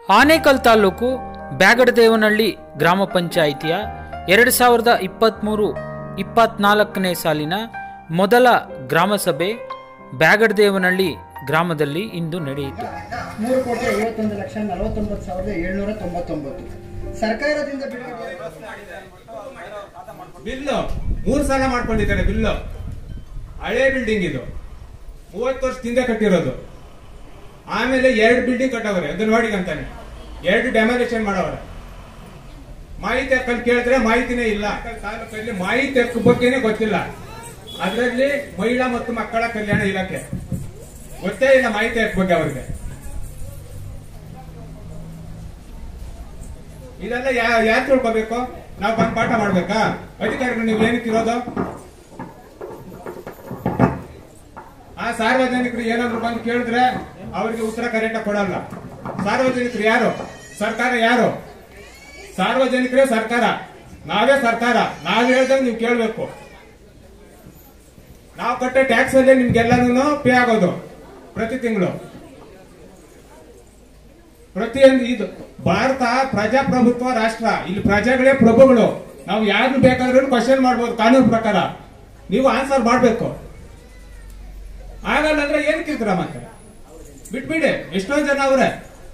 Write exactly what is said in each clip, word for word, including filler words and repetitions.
ಆನೇಕಲ್ ತಾಲೂಕು ಬ್ಯಾಗಡದೇವನಹಳ್ಳಿ ಗ್ರಾಮ ಪಂಚಾಯಿತಿಯ ಎರಡು ಸಾವಿರದ ಇಪ್ಪತ್ತ್ಮೂರು ಇಪ್ಪತ್ನಾಲ್ಕನೇ ಸಾಲಿನ ಮೊದಲ ಗ್ರಾಮಸಭೆ ಬ್ಯಾಗಡದೇವನಹಳ್ಳಿ ಗ್ರಾಮದಲ್ಲಿ ಇಂದು ನಡೆಯಿತು. ಮೂರು ಕೋಟಿ ಐವತ್ತೊಂದು ಲಕ್ಷ ನಲವತ್ತೊಂಬತ್ತು ಸಾವಿರದ ಏಳ್ನೂರ ತೊಂಬತ್ತೊಂಬತ್ತು ಸರ್ಕಾರದಿಂದ ಬಿಲ್ಲು ಮೂರು ಸಲ ಮಾಡ್ಕೊಂಡಿದ್ದಾರೆ. ಬಿಲ್ಲು ಹಳೆ ಬಿಲ್ಡಿಂಗ್ ಇದು, ಮೂವತ್ತು ವರ್ಷದಿಂದ ಕಟ್ಟಿರೋದು. ಆಮೇಲೆ ಎರಡು ಬಿಲ್ಡಿಂಗ್ ಕಟ್ಟವ್ರೆ ಅಂಗನವಾಡಿಗೆ ಅಂತಾನೆ, ಎರಡು ಡೆಮಾಲಿಷನ್ ಮಾಡವ್ರೆ. ಮಾಹಿತಿ ಹಕ್ಕಲ್ಲಿ ಕೇಳಿದ್ರೆ ಮಾಹಿತಿನೇ ಇಲ್ಲ. ತಾಲೂಕಲ್ಲಿ ಮಾಹಿತಿ ಹಕ್ಕು ಬಗ್ಗೆನೇ ಗೊತ್ತಿಲ್ಲ. ಅದರಲ್ಲಿ ಮಹಿಳಾ ಮತ್ತು ಮಕ್ಕಳ ಕಲ್ಯಾಣ ಇಲಾಖೆ ಗೊತ್ತೇ ಇಲ್ಲ ಮಾಹಿತಿ ಹಕ್ಕು ಬಗ್ಗೆ ಅವ್ರಿಗೆ. ಇದೆಲ್ಲ ಯಾರು ತಿಳ್ಕೋಬೇಕು? ನಾವು ಬಂದು ಪಾಠ ಮಾಡ್ಬೇಕಾ? ಅಧಿಕಾರಿಗಳು ನೀವು ಏನಕ್ಕೆ ಇರೋದು? ಆ ಸಾರ್ವಜನಿಕರು ಏನಾದ್ರು ಬಂದು ಕೇಳಿದ್ರೆ ಅವ್ರಿಗೆ ಉತ್ತರ ಕರೆಕ್ಟ್ ಕೊಡಲ್ಲ. ಸಾರ್ವಜನಿಕರು ಯಾರು? ಸರ್ಕಾರ ಯಾರು? ಸಾರ್ವಜನಿಕರೇ ಸರ್ಕಾರ, ನಾವೇ ಸರ್ಕಾರ. ನಾವ್ ಹೇಳ್ದಂಗೆ ನೀವು ಕೇಳ್ಬೇಕು. ನಾವು ಕಟ್ಟೋ ಟ್ಯಾಕ್ಸ್ ಅಲ್ಲೇ ನಿಮ್ಗೆಲ್ಲನೂ ಪೇ ಆಗೋದು ಪ್ರತಿ ತಿಂಗಳು. ಪ್ರತಿಯೊಂದು ಇದು ಭಾರತ ಪ್ರಜಾಪ್ರಭುತ್ವ ರಾಷ್ಟ್ರ. ಇಲ್ಲಿ ಪ್ರಜೆಗಳೇ ಪ್ರಭುಗಳು. ನಾವು ಯಾರನ್ನು ಬೇಕಾದ್ರೂ ಕ್ವಶನ್ ಮಾಡ್ಬೋದು ಕಾನೂನು ಪ್ರಕಾರ. ನೀವು ಆನ್ಸರ್ ಮಾಡ್ಬೇಕು. ಆಗಲ್ಲ ಅಂದ್ರೆ ಏನ್ ಕಿರ್ತೀರ? ಮತ್ತೆ ಬಿಟ್ಬಿಡಿ. ಎಷ್ಟೊಂದು ಜನ ಅವ್ರೆ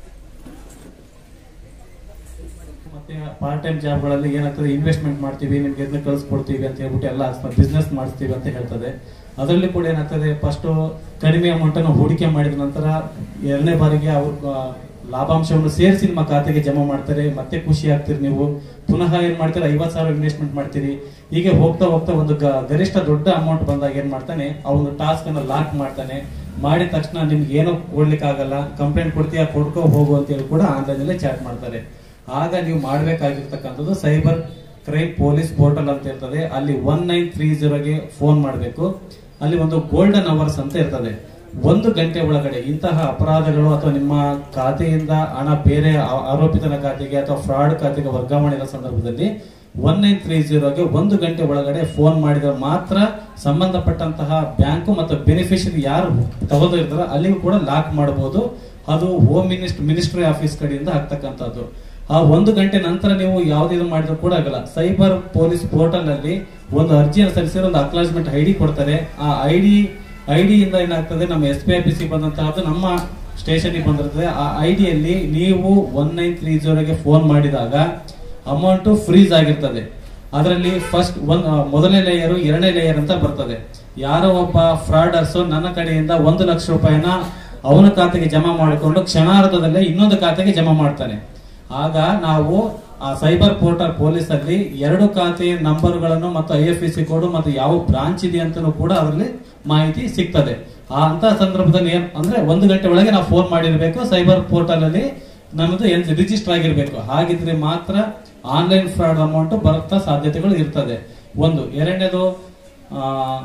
ಮತ್ತೆ ಪಾರ್ಟ್ ಟೈಮ್ ಜಾಬ್ಗಳಲ್ಲಿ ಏನಾಗ್ತದೆ, ಇನ್ವೆಸ್ಟ್ಮೆಂಟ್ ಮಾಡ್ತೀವಿ, ನಿಮ್ಗೆ ಎದ್ನ ಕಳಿಸ್ಕೊಡ್ತೀವಿ ಅಂತ ಹೇಳ್ಬಿಟ್ಟು ಎಲ್ಲ ಬಿಸ್ನೆಸ್ ಮಾಡಿಸ್ತೀವಿ ಅಂತ ಹೇಳ್ತದೆ. ಅದರಲ್ಲಿ ಕೂಡ ಏನಾಗ್ತದೆ, ಫಸ್ಟ್ ಕಡಿಮೆ ಅಮೌಂಟ್ ಅನ್ನು ಹೂಡಿಕೆ ಮಾಡಿದ ನಂತರ ಎರಡನೇ ಬಾರಿಗೆ ಅವ್ರ ಲಾಭಾಂಶವನ್ನು ಸೇರಿಸಿ ನಿಮ್ಮ ಖಾತೆಗೆ ಜಮಾ ಮಾಡ್ತಾರೆ. ಮತ್ತೆ ಖುಷಿ ಆಗ್ತೀರಿ ನೀವು. ಪುನಃ ಏನ್ ಮಾಡ್ತೀರಿ, ಐವತ್ ಸಾವಿರ ಇನ್ವೆಸ್ಟ್ಮೆಂಟ್ ಮಾಡ್ತೀರಿ. ಹೀಗೆ ಹೋಗ್ತಾ ಹೋಗ್ತಾ ಒಂದು ಗರಿಷ್ಠ ದೊಡ್ಡ ಅಮೌಂಟ್ ಬಂದಾಗ ಏನ್ ಮಾಡ್ತಾನೆ, ಆ ಒಂದು ಟಾಸ್ಕ್ ಅನ್ನ ಲಾಕ್ ಮಾಡ್ತಾನೆ. ಮಾಡಿದ ತಕ್ಷಣ ನಿಮ್ಗೆ ಏನೋ ಕೊಡ್ಲಿಕ್ಕೆ ಆಗಲ್ಲ, ಕಂಪ್ಲೇಂಟ್ ಕೊಡ್ತೀಯಾ, ಕೊಡ್ಕೋ ಹೋಗು ಅಂತ ಹೇಳಿ ಕೂಡ ಆನ್ಲೈನ್ ಅಲ್ಲೇ ಚಾಟ್ ಮಾಡ್ತಾರೆ. ಆಗ ನೀವು ಮಾಡ್ಬೇಕಾಗಿರ್ತಕ್ಕಂಥದ್ದು ಸೈಬರ್ ಕ್ರೈಮ್ ಪೊಲೀಸ್ ಪೋರ್ಟಲ್ ಅಂತ ಇರ್ತದೆ. ಅಲ್ಲಿ ಒನ್ ನೈನ್ ತ್ರೀ ಜೀರೋಗೆ ಫೋನ್ ಮಾಡಬೇಕು. ಅಲ್ಲಿ ಒಂದು ಗೋಲ್ಡನ್ ಅವರ್ಸ್ ಅಂತ ಇರ್ತದೆ. ಒಂದು ಗಂಟೆ ಒಳಗಡೆ ಇಂತಹ ಅಪರಾಧಗಳು ಅಥವಾ ನಿಮ್ಮ ಖಾತೆಯಿಂದ ಹಣ ಬೇರೆ ಆರೋಪಿತನ ಖಾತೆಗೆ ಅಥವಾ ಫ್ರಾಡ್ ಖಾತೆಗೆ ವರ್ಗಾವಣೆ ಇರೋ ಸಂದರ್ಭದಲ್ಲಿ ಒನ್ ನೈನ್ ತ್ರೀ ಜೀರೋಗೆ ಒಂದು ಗಂಟೆ ಒಳಗಡೆ ಫೋನ್ ಮಾಡಿದ್ರೆ ಮಾತ್ರ ಸಂಬಂಧಪಟ್ಟಂತಹ ಬ್ಯಾಂಕು ಮತ್ತು ಬೆನಿಫಿಷರಿ ಯಾರು ತಗೋದಿರ್ತಾರೋ ಅಲ್ಲಿಗೂ ಕೂಡ ಲಾಕ್ ಮಾಡಬಹುದು. ಅದು ಹೋಮ್ ಮಿನಿಸ್ಟರ್ ಮಿನಿಸ್ಟ್ರಿ ಆಫೀಸ್ ಕಡೆಯಿಂದ ಆಗ್ತಕ್ಕಂಥದ್ದು. ಆ ಒಂದು ಗಂಟೆ ನಂತರ ನೀವು ಯಾವ್ದು ಮಾಡಿದ್ರು ಕೂಡ ಆಗಲ್ಲ. ಸೈಬರ್ ಪೊಲೀಸ್ ಪೋರ್ಟಲ್ ಅಲ್ಲಿ ಒಂದು ಅರ್ಜಿಯನ್ನು ಸಲ್ಲಿಸಿದ್ರೆ ಒಂದು ಅಕ್ನಾಲಜ್ಮೆಂಟ್ ಐ ಡಿ ಕೊಡ್ತಾರೆ. ಆ ಐ ಡಿ ಐ ಡಿಯಿಂದ ಏನಾಗ್ತದೆ, ನಮ್ಮ ಎಸ್ ಪಿ ಆಫೀಸಿಗೆ ಬಂದಂತಹದ್ದು ನಮ್ಮ ಸ್ಟೇಷನ್ಗೆ ಬಂದಿರ್ತದೆ. ಆ ಐ ಡಿಯಲ್ಲಿ ನೀವು ಒನ್ ನೈನ್ ತ್ರೀ ಜೀರೋಗೆ ಫೋನ್ ಮಾಡಿದಾಗ ಅಮೌಂಟ್ ಫ್ರೀಸ್ ಆಗಿರ್ತದೆ. ಅದರಲ್ಲಿ ಫಸ್ಟ್ ಒಂದ್ ಮೊದಲನೇ ಲೇಯರ್, ಎರಡನೇ ಲೇಯರ್ ಅಂತ ಬರ್ತದೆ. ಯಾರೋ ಒಬ್ಬ ಫ್ರಾಡರ್ಸ್ ನನ್ನ ಕಡೆಯಿಂದ ಒಂದು ಲಕ್ಷ ರೂಪಾಯಿನ ಅವನ ಖಾತೆಗೆ ಜಮಾ ಮಾಡಿಕೊಂಡು ಕ್ಷಣಾರ್ಧದಲ್ಲೇ ಇನ್ನೊಂದು ಖಾತೆಗೆ ಜಮಾ ಮಾಡ್ತಾನೆ. ಆಗ ನಾವು ಆ ಸೈಬರ್ ಪೋರ್ಟಲ್ ಪೊಲೀಸ್ ಅಲ್ಲಿ ಎರಡು ಖಾತೆ ನಂಬರ್ಗಳನ್ನು ಮತ್ತು I F S C code ಮತ್ತು ಯಾವ ಬ್ರಾಂಚ್ ಇದೆ ಅಂತಲೂ ಕೂಡ ಅದರಲ್ಲಿ ಮಾಹಿತಿ ಸಿಗ್ತದೆ. ಆ ಅಂತ ಸಂದರ್ಭದಲ್ಲಿ ಏನ್ ಅಂದ್ರೆ ಒಂದು ಗಂಟೆ ಒಳಗೆ ನಾವು ಫೋನ್ ಮಾಡಿರ್ಬೇಕು. ಸೈಬರ್ ಪೋರ್ಟಲ್ ಅಲ್ಲಿ ನಮ್ಮದು ಏನ್ ರಿಜಿಸ್ಟರ್ ಆಗಿರ್ಬೇಕು. ಹಾಗಿದ್ರೆ ಮಾತ್ರ ಆನ್ಲೈನ್ ಫ್ರಾಡ್ ಅಮೌಂಟ್ ಬರುತ್ತಾ ಸಾಧ್ಯತೆಗಳು ಇರ್ತದೆ. ಒಂದು. ಎರಡನೇದು, ಆ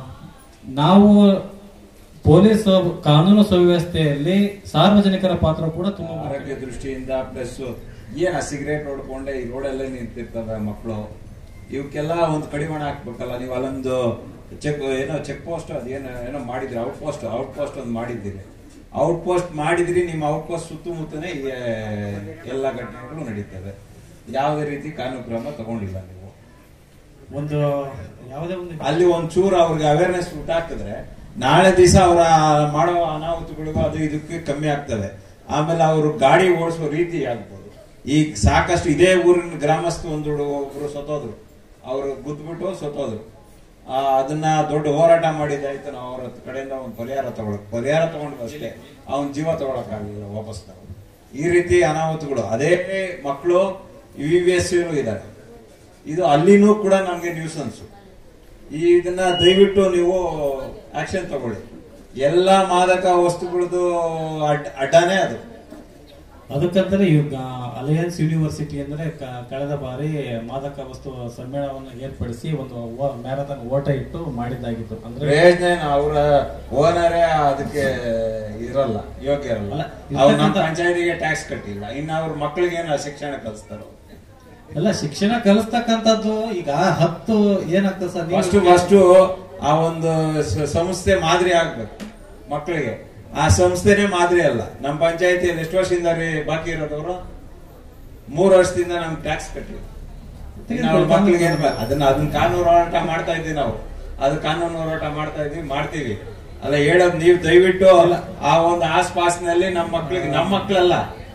ನಾವು ಪೊಲೀಸ್ ಕಾನೂನು ಸುವ್ಯವಸ್ಥೆಯಲ್ಲಿ ಸಾರ್ವಜನಿಕರ ಪಾತ್ರ ಕೂಡ ತುಂಬಾ ಆರೋಗ್ಯ ದೃಷ್ಟಿಯಿಂದ. ಪ್ಲಸ್ ಏನ ಸಿಗರೇಟ್ ಹೊಡ್ಕೊಂಡೆ ಈ ರೋಡಲ್ಲೇ ನಿಂತಿರ್ತವೆ ಮಕ್ಕಳು. ಇವಕ್ಕೆಲ್ಲ ಒಂದು ಕಡಿವಾಣ ಹಾಕ್ಬೇಕಲ್ಲ. ನೀವು ಅಲ್ಲೊಂದು ಚೆಕ್ ಏನೋ ಚೆಕ್ ಪೋಸ್ಟ್ ಅದೇನೋ ಏನೋ ಮಾಡಿದ್ರಿ, ಔಟ್ ಪೋಸ್ಟ್ ಔಟ್ ಪೋಸ್ಟ್ ಒಂದು ಮಾಡಿದ್ದೀರಿ. ಔಟ್ ಪೋಸ್ಟ್ ಮಾಡಿದ್ರಿ. ನಿಮ್ಮ ಔಟ್ ಪೋಸ್ಟ್ ಸುತ್ತಮುತ್ತನೇ ಎಲ್ಲ ಘಟನೆಗಳು ನಡೀತವೆ. ಯಾವುದೇ ರೀತಿ ಕಾನೂನು ಕ್ರಮ ತಗೊಂಡಿಲ್ಲ ನೀವು. ಒಂದು ಯಾವುದೇ ಒಂದು ಅಲ್ಲಿ ಒಂದ್ ಚೂರು ಅವ್ರಿಗೆ ಅವೇರ್ನೆಸ್ ಹಾಕಿದ್ರೆ ನಾಳೆ ದಿವಸ ಅವರ ಮಾಡೋ ಅನಾಹುತಗಳಿಗೂ ಅದು ಇದಕ್ಕೆ ಕಮ್ಮಿ ಆಗ್ತವೆ. ಆಮೇಲೆ ಅವರು ಗಾಡಿ ಓಡಿಸುವ ರೀತಿ ಆಗ್ಬೋದು. ಈಗ ಸಾಕಷ್ಟು ಇದೇ ಊರಿನ ಗ್ರಾಮಸ್ಥ ಒಂದು ಒಬ್ರು ಸತ್ತೋದ್ರು. ಅವರು ಗುದ್ಬಿಟ್ಟು ಸತ್ತೋದ್ರು. ಆ ಅದನ್ನ ದೊಡ್ಡ ಹೋರಾಟ ಮಾಡಿದಾಯ್ತು. ನಾವು ಅವ್ರ ಕಡೆಯಿಂದ ಒಂದು ಪರಿಹಾರ ತಗೊಳಕ್ ಪರಿಹಾರ ತಗೊಂಡ್ರು ಅಷ್ಟೇ. ಅವನ್ ಜೀವ ತಗೊಳಕ್ ಆಗಲಿಲ್ಲ ವಾಪಸ್ ನಾವು. ಈ ರೀತಿ ಅನಾಹುತಗಳು ಅದೇ ಮಕ್ಕಳು ವಿ ವಿ ಎಸ್ ಇದ್ದಾರೆ. ಇದು ಅಲ್ಲಿನೂ ಕೂಡ ನಮ್ಗೆ ನ್ಯೂಸನ್ಸ್. ಇದನ್ನ ದಯವಿಟ್ಟು ನೀವು ಆಕ್ಷನ್ ತಗೊಳ್ಳಿ. ಎಲ್ಲಾ ಮಾದಕ ವಸ್ತುಗಳದ್ದು ಅಡ್ ಅಡ್ಡಾನೇ ಅದು. ಅದಕ್ಕಂತಾನೆ ಅಲಯನ್ಸ್ ಯೂನಿವರ್ಸಿಟಿ ಅಂದ್ರೆ ಕಳೆದ ಬಾರಿ ಮಾದಕ ವಸ್ತು ಸಮ್ಮೇಳನವನ್ನು ಏರ್ಪಡಿಸಿ ಒಂದು ಮ್ಯಾರಥಾನ್ ಓಟ ಇಟ್ಟು ಮಾಡಿದ್ದಾಗಿತ್ತು. ಅಂದ್ರೆ ಪ್ರಯೋಜನ ಅವರ ಓನರೇ ಅದಕ್ಕೆ ಇರಲ್ಲ, ಯೋಗ್ಯ ಇರಲ್ಲ. ಅವ್ರು ನಮ್ಮ ಪಂಚಾಯತಿಗೆ ಟ್ಯಾಕ್ಸ್ ಕಟ್ಟಿಲ್ಲ. ಇನ್ನು ಅವ್ರ ಮಕ್ಕಳಿಗೆ ಏನು ಶಿಕ್ಷಣ ಕಲಿಸ್ತಾರ? ಎಲ್ಲ ಶಿಕ್ಷಣ ಕಲಿಸ್ತಕ್ಕಂಥದ್ದು ಈಗ ಹತ್ತು ಏನಾಗ್ತದೆ ಸರ್, ಫಸ್ಟ್ ಫಸ್ಟ್ ಆ ಒಂದು ಸಂಸ್ಥೆ ಮಾದರಿ ಆಗ್ಬೇಕು ಮಕ್ಕಳಿಗೆ. ಆ ಸಂಸ್ಥೆನೇ ಮಾದರಿ ಅಲ್ಲ. ನಮ್ಮ ಪಂಚಾಯತಿಯಲ್ಲಿ ಎಷ್ಟು ವರ್ಷದಿಂದ ಬಾಕಿ ಇರೋದವರು ಮೂರು ವರ್ಷದಿಂದ ನಮ್ಗೆ ಟ್ಯಾಕ್ಸ್ ಕಟ್ಟಿವಿ. ನಾವು ಮಕ್ಳಿಗೆ ಏನ್ ಅದನ್ನ ಅದನ್ನ ಕಾನೂನು ಹೋರಾಟ ಮಾಡ್ತಾ ಇದ್ವಿ. ನಾವು ಅದು ಕಾನೂನು ಹೋರಾಟ ಮಾಡ್ತಾ ಇದ್ವಿ, ಮಾಡ್ತೀವಿ. ಅಲ್ಲ ಹೇಳೋದು ನೀವು ದಯವಿಟ್ಟು ಆ ಒಂದು ಆಸ್ಪಾಸ್ನಲ್ಲಿ ನಮ್ಮ ಮಕ್ಳಿಗೆ, ನಮ್ಮ ಮಕ್ಳೆಲ್ಲ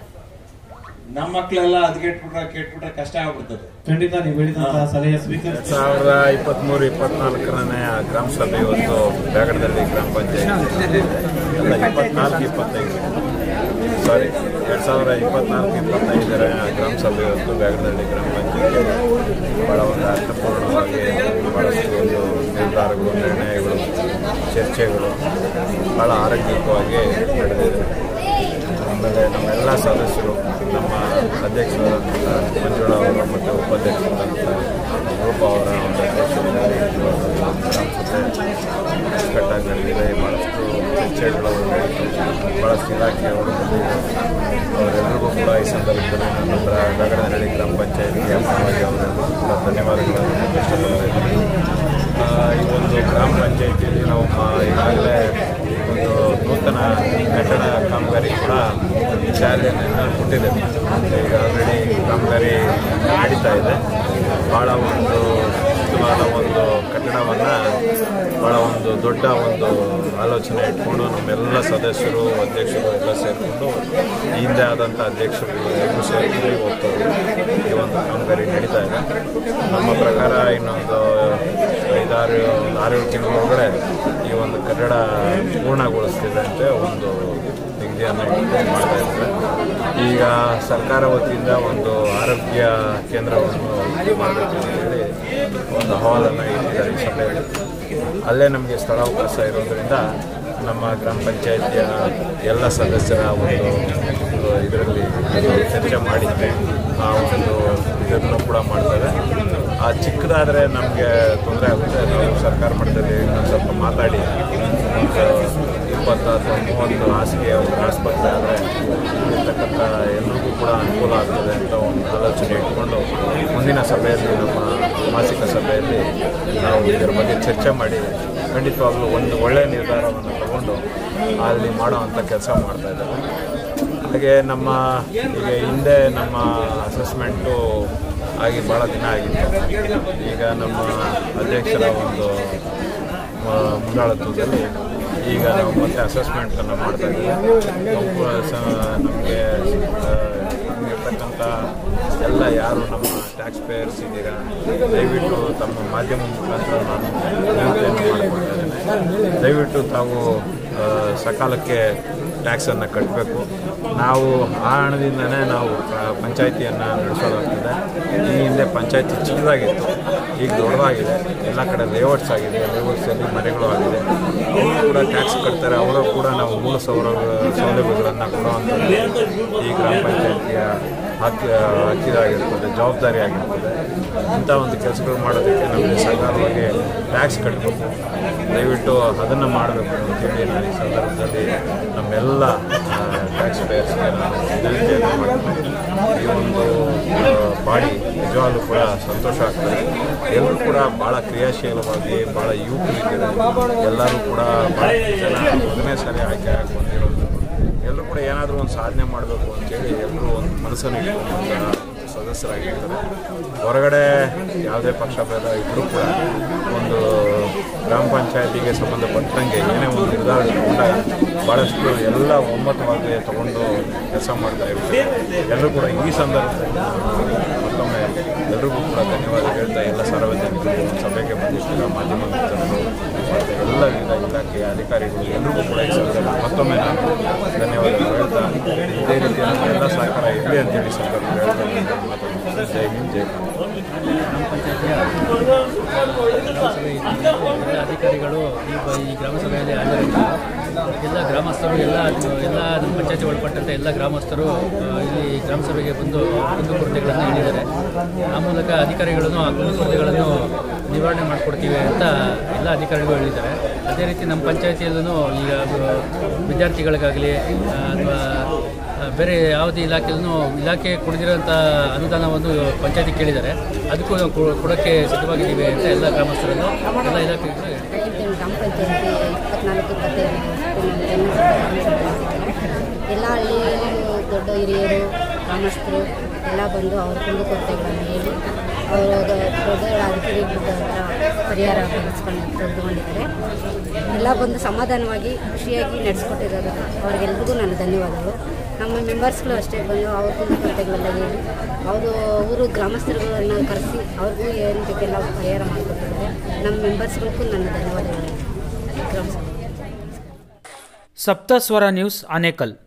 ನಮ್ಮ ಮಕ್ಳೆಲ್ಲ ಅದ್ ಕೆಟ್ಬಿಟ್ರೆ ಕೆಟ್ಬಿಟ್ರೆ ಕಷ್ಟ ಆಗ್ಬಿಡ್ತದೆ. ಖಂಡಿತ ನೀವು ಹೇಳಿದಂತಹ ಸಲಹೆ ಸ್ವೀಕರಿಸಿ ಎರಡ್ ಸಾವಿರದ ಇಪ್ಪತ್ಮೂರು ಇಪ್ಪತ್ನಾಲ್ಕರನೇ ಗ್ರಾಮ ಸಭೆ ಇವತ್ತು ಬ್ಯಾಗಡದಲ್ಲಿ ಗ್ರಾಮ ಪಂಚಾಯತ್ ಎಲ್ಲ ಇಪ್ಪತ್ನಾಲ್ಕು ಇಪ್ಪತ್ತೈದು ಸಾರಿ ಎರಡ್ ಸಾವಿರದ ಇಪ್ಪತ್ನಾಲ್ಕು ಇಪ್ಪತ್ತೈದರ ಗ್ರಾಮ ಸಭೆ ಇವತ್ತು ಬ್ಯಾಗಡದಲ್ಲಿ ಗ್ರಾಮ ಪಂಚಾಯತ್ ಬಹಳ ಒಂದು ಅರ್ಥಪೂರ್ಣವಾಗಿ ಬಹಳಷ್ಟು ಒಂದು ನಿರ್ಧಾರಗಳು, ನಿರ್ಣಯಗಳು, ಚರ್ಚೆಗಳು ಬಹಳ ಆರೋಗ್ಯಕವಾಗಿ ನಡೆದಿದೆ. ಆಮೇಲೆ ನಮ್ಮೆಲ್ಲ ಸದಸ್ಯರು, ನಮ್ಮ ಅಧ್ಯಕ್ಷರಾದಂಥ ಮಂಜುಳಾ ಅವರು ಮತ್ತು ಉಪಾಧ್ಯಕ್ಷರಾದಂಥ ರೂಪ ಅವರ ಒಂದು ಅಧ್ಯಕ್ಷತೆಯಲ್ಲಿ ಗ್ರಾಮ ಸಭೆ ಅಚ್ಚುಕಟ್ಟಾಗಿ ನಡೆದಿದೆ. ಭಾಳಷ್ಟು ಚರ್ಚೆಗಳು ನಡೀತು, ಭಾಳಷ್ಟು ಇಲಾಖೆಯವರು ಅವರೆಲ್ಲರಿಗೂ ಕೂಡ ಈ ಸಂದರ್ಭದಲ್ಲಿ ನನ್ನ ಹತ್ರ ಬ್ಯಾಗಡನಹಳ್ಳಿ ಗ್ರಾಮ ಪಂಚಾಯತ್ಗೆ ಪರವಾಗಿ ಅವರೆಲ್ಲರಿಗೂ ಕೂಡ ಧನ್ಯವಾದಗಳನ್ನು ಇಷ್ಟಪಡ್ತಾ ಇದ್ದೀನಿ. ಈ ಒಂದು ಗ್ರಾಮ ಪಂಚಾಯತಿಯಲ್ಲಿ ನಾವು ಈಗಾಗಲೇ ಒಂದು ನೂತನ ಕಟ್ಟಡ ಕಾಮಗಾರಿ ಕೂಡ ಚಾಲನೆಯನ್ನು ಕೊಟ್ಟಿದೆ. ಈಗ ಆಲ್ರೆಡಿ ಕಾಮಗಾರಿ ನಡೀತಾ ಇದೆ. ಭಾಳ ಒಂದು ಉತ್ತಮವಾದ ಒಂದು ಕಟ್ಟಡವನ್ನು ಭಾಳ ಒಂದು ದೊಡ್ಡ ಒಂದು ಆಲೋಚನೆ ಇಟ್ಕೊಂಡು ನಮ್ಮೆಲ್ಲ ಸದಸ್ಯರು, ಅಧ್ಯಕ್ಷರು ಎಲ್ಲ ಸೇರಿಕೊಂಡು ಹಿಂದೆ ಆದಂಥ ಅಧ್ಯಕ್ಷರು ಎಲ್ಲರೂ ಸೇರಿಕೊಂಡು ಹೋಗ್ತಾರೆ. ಈ ಒಂದು ಕಾಮಗಾರಿ ನಡೀತಾ ಇದೆ. ನಮ್ಮ ಪ್ರಕಾರ ಇನ್ನೊಂದು ಐದಾರು ಆರೇಳು ತಿಂಗಳ ಒಳಗಡೆ ಈ ಒಂದು ಕಟ್ಟಡ ಪೂರ್ಣಗೊಳಿಸ್ತಿದೆ ಅಂತ ಒಂದು ನಿಗದಿಯನ್ನು ಮಾಡ್ತಾ ಇದ್ದಾರೆ. ಈಗ ಸರ್ಕಾರ ವತಿಯಿಂದ ಒಂದು ಆರೋಗ್ಯ ಕೇಂದ್ರವನ್ನು ಮಾಡಬೇಕು ಅಂತೇಳಿ ಒಂದು ಅಹವಾಲನ್ನು ಇಟ್ಟಿದ್ದಾರೆ ಈ ಸಭೆಯಲ್ಲಿ. ಅಲ್ಲೇ ನಮಗೆ ಸ್ಥಳಾವಕಾಶ ಇರೋದರಿಂದ ನಮ್ಮ ಗ್ರಾಮ ಪಂಚಾಯಿತಿಯ ಎಲ್ಲ ಸದಸ್ಯರ ಒಂದು ಇದರಲ್ಲಿ ಚರ್ಚೆ ಮಾಡಿದ್ವಿ. ಆ ಒಂದು ಇದನ್ನು ಕೂಡ ಮಾಡ್ತಾರೆ. ಆ ಚಿಕ್ಕದಾದರೆ ನಮಗೆ ತೊಂದರೆ ಆಗುತ್ತೆ. ನಾವು ಸರ್ಕಾರ ಮಟ್ಟದಲ್ಲಿ ಇನ್ನೊಂದು ಸ್ವಲ್ಪ ಮಾತಾಡಿ ಇಪ್ಪತ್ತು ಅಥವಾ ಮೂವತ್ತು ಹಾಸಿಗೆ ಒಂದು ಆಸ್ಪತ್ರೆ ಆದರೆ ಇರ್ತಕ್ಕಂಥ ಎಲ್ಲರಿಗೂ ಕೂಡ ಅನುಕೂಲ ಆಗ್ತದೆ ಅಂತ ಒಂದು ಆಲೋಚನೆ ಇಟ್ಕೊಂಡು ಮುಂದಿನ ಸಭೆಯಲ್ಲಿ, ನಮ್ಮ ಮಾಸಿಕ ಸಭೆಯಲ್ಲಿ ನಾವು ಇದರ ಬಗ್ಗೆ ಚರ್ಚೆ ಮಾಡಿ ಖಂಡಿತವಾಗ್ಲೂ ಒಂದು ಒಳ್ಳೆಯ ನಿರ್ಧಾರವನ್ನು ತಗೊಂಡು ಅಲ್ಲಿ ಮಾಡೋ ಅಂಥ ಕೆಲಸ ಮಾಡ್ತಾಯಿದ್ದಾರೆ. ಹಾಗೆ ನಮ್ಮ ಈಗ ಹಿಂದೆ ನಮ್ಮ ಅಸೆಸ್ಮೆಂಟು ಆಗಿ ಭಾಳ ದಿನ ಆಗಿತ್ತು. ಈಗ ನಮ್ಮ ಅಧ್ಯಕ್ಷರ ಒಂದು ಮುಂದಾಳತ್ವದಲ್ಲಿ ಈಗ ನಾವು ಮತ್ತೆ ಅಸೆಸ್ಮೆಂಟನ್ನು ಮಾಡ್ತಾ ಇದ್ದೀವಿ. ನಮಗೆ ಇರ್ತಕ್ಕಂಥ ಎಲ್ಲ ಯಾರು ನಮ್ಮ ಟ್ಯಾಕ್ಸ್ ಪೇಯರ್ಸ್ ಇದ್ದೀರಾ, ದಯವಿಟ್ಟು ತಮ್ಮ ಮಾಧ್ಯಮ ಮುಖಾಂತರ ನಾನು ವಿನಂತಿಯನ್ನು ಮಾಡಿಕೊಡ್ತಾ ಇದ್ದೇನೆ. ದಯವಿಟ್ಟು ತಾವು ಸಕಾಲಕ್ಕೆ ಟ್ಯಾಕ್ಸನ್ನು ಕಟ್ಟಬೇಕು. ನಾವು ಆ ಹಣದಿಂದನೇ ನಾವು ಪಂಚಾಯಿತಿಯನ್ನು ನಡೆಸೋದಾಗ್ತದೆ. ಈ ಹಿಂದೆ ಪಂಚಾಯಿತಿ ಚಿಕ್ಕದಾಗಿತ್ತು, ಈಗ ದೊಡ್ಡದಾಗಿದೆ. ಎಲ್ಲ ಕಡೆ ಲೇಔಟ್ಸ್ ಆಗಿದೆ, ಲೇಔಟ್ಸಲ್ಲಿ ಮನೆಗಳು ಆಗಿದೆ. ಅವರು ಕೂಡ ಟ್ಯಾಕ್ಸ್ ಕಟ್ತಾರೆ. ಅವರು ಕೂಡ ನಾವು ಮೂಲ ಸೌರ ಸೌಲಭ್ಯಗಳನ್ನು ಕೊಡುವಂಥದ್ದು ಈ ಗ್ರಾಮ ಪಂಚಾಯಿತಿಯ ಹಕ್ಕಿ ಹಕ್ಕಿದಾಗಿರ್ತದೆ, ಜವಾಬ್ದಾರಿ ಆಗಿರ್ತದೆ. ಇಂಥ ಒಂದು ಕೆಲಸಗಳು ಮಾಡೋದಕ್ಕೆ ನಮಗೆ ಸಕಾಲವಾಗಿ ಟ್ಯಾಕ್ಸ್ ಕಟ್ಟಬೇಕು. ದಯವಿಟ್ಟು ಅದನ್ನು ಮಾಡಬೇಕು ಅಂತೇಳಿ ನಾನು ಈ ಸಂದರ್ಭದಲ್ಲಿ ನಮ್ಮೆಲ್ಲ ಟ್ಯಾಕ್ಸ್ ಪೇಯರ್ಸ್ಗೆ ನಾನು ವಿನಂತಿಯನ್ನು ಮಾಡ್ತೀನಿ. ಈ ಒಂದು ಬಾಡಿ ನಿಜವಾಗ್ಲೂ ಕೂಡ ಸಂತೋಷ ಆಗ್ತದೆ. ಎಲ್ಲರೂ ಕೂಡ ಭಾಳ ಕ್ರಿಯಾಶೀಲವಾಗಿ, ಭಾಳ ಯುವಕರಿದ್ದಾರೆ. ಎಲ್ಲರೂ ಕೂಡ ಭಾಳ ಜನ ಮೊದಲನೇ ಸಾರಿ ಆಯ್ಕೆ ಆಗಿ ಬಂದಿರೋದು. ಎಲ್ಲರೂ ಕೂಡ ಏನಾದರೂ ಒಂದು ಸಾಧನೆ ಮಾಡಬೇಕು ಅಂತೇಳಿ ಎಲ್ಲರೂ ಒಂದು ಮನಸ್ಸನ್ನು ಇಟ್ಕೊಂಡು ಸದಸ್ಯರಾಗಿರ್ತಾರೆ. ಹೊರಗಡೆ ಯಾವುದೇ ಪಕ್ಷ ಭೇದ ಇದ್ದರೂ ಕೂಡ ಒಂದು ಗ್ರಾಮ ಪಂಚಾಯತಿಗೆ ಸಂಬಂಧಪಟ್ಟಂಗೆ ಏನೇ ಒಂದು ನಿರ್ಧಾರ ತಗೊಂಡಾಗ ಭಾಳಷ್ಟು ಎಲ್ಲ ಒಮ್ಮತವಾಗಿ ತಗೊಂಡು ಕೆಲಸ ಮಾಡ್ತಾ ಇರ್ತಾರೆ. ಎಲ್ಲರೂ ಕೂಡ ಈ ಸಂದರ್ಭದಲ್ಲಿ ಮತ್ತೊಮ್ಮೆ ಎಲ್ರಿಗೂ ಕೂಡ ಧನ್ಯವಾದ ಹೇಳ್ತಾ, ಎಲ್ಲ ಸಾರ್ವಜನಿಕರು ಸಭೆಗೆ ಬಂದಿರ್ತೀರ, ಮಾಧ್ಯಮ ಮಿತ್ರರು ಮತ್ತು ಎಲ್ಲ ವಿವಿಧ ಇಲಾಖೆಯ ಅಧಿಕಾರಿಗಳು ಎಲ್ಲರಿಗೂ ಕೂಡ ಈ ಸಂದರ್ಭದಲ್ಲಿ ಮತ್ತೊಮ್ಮೆ ನಾನು ಧನ್ಯವಾದಗಳು ಹೇಳ್ತಾ, ಇದೇ ರೀತಿ ನಮ್ಮ ಎಲ್ಲ ಸಹಕಾರ ಇರಲಿ ಅಂತೇಳಿ ಸಂದರ್ಭ ಹೇಳ್ತಾ ಮಾತಾಡ್ತೀನಿ. ಜೈ ಹಿಂದ್, ಜೈ ಎಲ್ಲ ಅಧಿಕಾರಿಗಳು ಈ ಈ ಗ್ರಾಮ ಸಭೆಯಲ್ಲಿ ಹಾಜರಿದ್ದಾರೆ. ಎಲ್ಲ ಗ್ರಾಮಸ್ಥರು, ಎಲ್ಲ ಎಲ್ಲ ನಮ್ಮ ಪಂಚಾಯತಿ ಒಳಪಟ್ಟಂಥ ಎಲ್ಲ ಗ್ರಾಮಸ್ಥರು ಇಲ್ಲಿ ಗ್ರಾಮ ಸಭೆಗೆ ಬಂದು ಕುಂದುಕೊರತೆಗಳನ್ನು ಹೇಳಿದ್ದಾರೆ. ಆ ಮೂಲಕ ಅಧಿಕಾರಿಗಳನ್ನು ಆ ಕುಂದುಕೊರತೆಗಳನ್ನು ನಿವಾರಣೆ ಮಾಡಿಕೊಡ್ತೀವಿ ಅಂತ ಎಲ್ಲ ಅಧಿಕಾರಿಗಳು ಹೇಳಿದ್ದಾರೆ. ಅದೇ ರೀತಿ ನಮ್ಮ ಪಂಚಾಯತಿಯಲ್ಲೂ ಈಗ ವಿದ್ಯಾರ್ಥಿಗಳಿಗಾಗಲಿ ಅಥವಾ ಬೇರೆ ಯಾವುದೇ ಇಲಾಖೆಯಲ್ಲೂ ಇಲಾಖೆ ಕೊಡದಿರೋಂಥ ಅನುದಾನವನ್ನು ಪಂಚಾಯತಿ ಕೇಳಿದ್ದಾರೆ. ಅದಕ್ಕೂ ನಾವು ಕೊಡೋಕ್ಕೆ ಸಿದ್ಧವಾಗಿದ್ದೀವಿ ಅಂತ ಎಲ್ಲ ಗ್ರಾಮಸ್ಥರನ್ನು ಎಲ್ಲ ಇಲಾಖೆಗಳು ಗ್ರಾಮ ಪಂಚಾಯತಿ ಇಪ್ಪತ್ನಾಲ್ಕು ಇಪ್ಪತ್ತೈದು ಎಲ್ಲ ಹಳ್ಳಿ ದೊಡ್ಡ ಹಿರಿಯರು ಗ್ರಾಮಸ್ಥರು ಎಲ್ಲ ಬಂದು ಅವ್ರ ಕುಂದುಕೊರತೆಗಳನ್ನು ಹೇಳಿ ಅವರ ದೊಡ್ಡ ಅಧಿಕಾರಿಗಳ ಹತ್ರ ಪರಿಹಾರ ಬೆಳೆಸ್ಕೊಂಡು ತೆಗೆದುಕೊಂಡಿದ್ದಾರೆ. ಎಲ್ಲ ಬಂದು ಸಮಾಧಾನವಾಗಿ ಖುಷಿಯಾಗಿ ನಡೆಸ್ಕೊಟ್ಟಿರೋದಕ್ಕೆ ಅವ್ರಿಗೆಲ್ರಿಗೂ ನನ್ನ ಧನ್ಯವಾದಗಳು. ನಮ್ಮ ಮೆಂಬರ್ಸ್ಗಳು ಅಷ್ಟೇ ಬಂದು ಅವ್ರ ಕುಂದುಕೊರತೆಗಳೆಲ್ಲ ಹೇಳಿ ಅವರು ಊರು ಗ್ರಾಮಸ್ಥರುಗಳನ್ನು ಕರೆಸಿ ಅವ್ರಿಗೂ ಏನು ಬೇಕೆಲ್ಲ ಪರಿಹಾರ ಮಾಡಿಕೊಟ್ಟಿದ್ದಾರೆ. ನಮ್ಮ ಮೆಂಬರ್ಸ್ಗಳಿಗೂ ನನ್ನ ಧನ್ಯವಾದಗಳು. ಗ್ರಾಮ ಸಪ್ತಸ್ವರ ನ್ಯೂಸ್ ಆನೇಕಲ್.